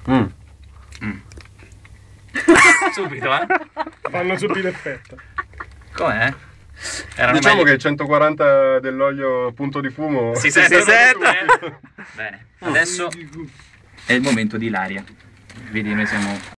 Subito, eh? Fanno subito effetto. Com'è? Erano Diciamo meglio- che 140 dell'olio punto di fumo Si sente, subito. Bene, adesso è il momento di Ilaria. Vedi, noi siamo